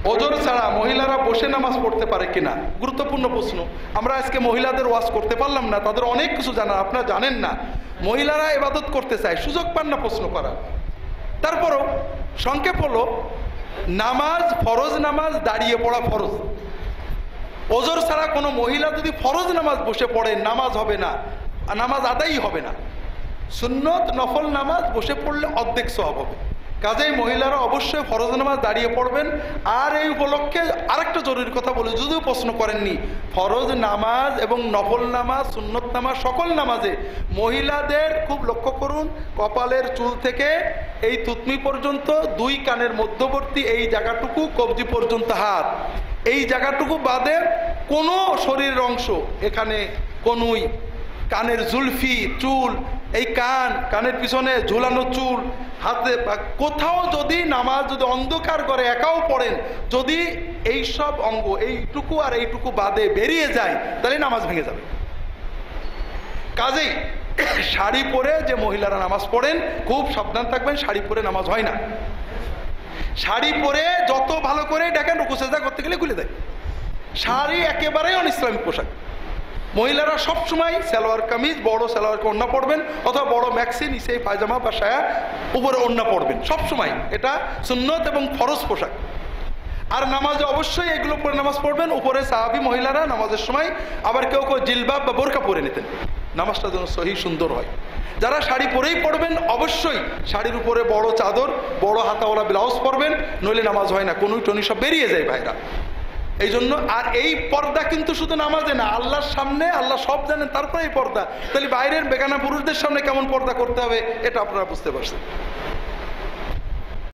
ওজর ছাড়া মহিলারা বসে নামাজ পড়তে পারে কিনা, গুরুত্বপূর্ণ প্রশ্ন। আমরা আজকে মহিলাদের ওয়াজ করতে পারলাম না, তাদের অনেক কিছু জানা আপনারা জানেন না। মহিলারা ইবাদত করতে চায়, সুযোগ পান না প্রশ্ন করার। তারপরও সংক্ষেপ হলো, নামাজ ফরজ, নামাজ দাঁড়িয়ে পড়া ফরজ। ওজর ছাড়া কোনো মহিলা যদি ফরজ নামাজ বসে পড়ে নামাজ হবে না, নামাজ আদায়ই হবে না। সুন্নত নফল নামাজ বসে পড়লে অর্ধেক সওয়াব হবে। কাজেই মহিলারা অবশ্যই ফরজ নামাজ দাঁড়িয়ে পড়বেন। আর এই উপলক্ষে আরেকটা জরুরি কথা বলে, যদিও প্রশ্ন করেননি, ফরজ নামাজ এবং নফল নামাজ, সুন্নত নামাজ, সকল নামাজে মহিলাদের খুব লক্ষ্য করুন, কপালের চুল থেকে এই থুতনি পর্যন্ত, দুই কানের মধ্যবর্তী এই জায়গাটুকু, কবজি পর্যন্ত হাত, এই জায়গাটুকু বাদে কোনো শরীরের অংশ, এখানে কনুই, কানের জুলফি, চুল, এই কানের পিছনে ঝুলানো চুল, হাতে, কোথাও যদি নামাজ যদি অন্ধকার করে একাও পড়েন, যদি এই সব অঙ্গ এইটুকু আর এইটুকু বাদে বেরিয়ে যায়, তাহলে নামাজ ভেঙে যাবে। কাজেই শাড়ি পরে যে মহিলারা নামাজ পড়েন খুব সাবধান থাকবেন, শাড়ি পরে নামাজ হয় না। শাড়ি পরে যত ভালো করে দেখেন রুকু সেজদা করতে গেলে খুলে দেয়। শাড়ি একেবারেই অনইসলামিক পোশাক। মহিলারা সবসময় সালোয়ার কামিজ, বড় সালোয়ার ওড়না পরবেন, অথবা বড় ম্যাক্সি, নিচে পায়জামা বা সায়া, উপরে ওড়না পরবেন সবসময়। এটা সুন্নত এবং ফরজ পোশাক। আর নামাজে অবশ্যই এগুলো পরে নামাজ পড়বেন। উপরে সাহাবী মহিলারা নামাজের সময় আবার কেউ কেউ জিলবাব বা বোরকা পরে নিতেন, নামাজটা যেন সহি সুন্দর হয়। যারা শাড়ি পরেই পড়বেন অবশ্যই শাড়ির উপরে বড় চাদর, বড় হাতাওয়ালা ব্লাউজ পরবেন, নইলে নামাজ হয় না, কনুই টনুই সব বেরিয়ে যায় ভাইরা। এই জন্য, আর এই পর্দা কিন্তু শুধু নামাজে না, আল্লাহর সামনে, আল্লাহ সব জানেন, তারপরে এই পর্দা। তাহলে বাইরের বেগানা পুরুষদের সামনে কেমন পর্দা করতে হবে এটা আপনারা বুঝতে পারছেন।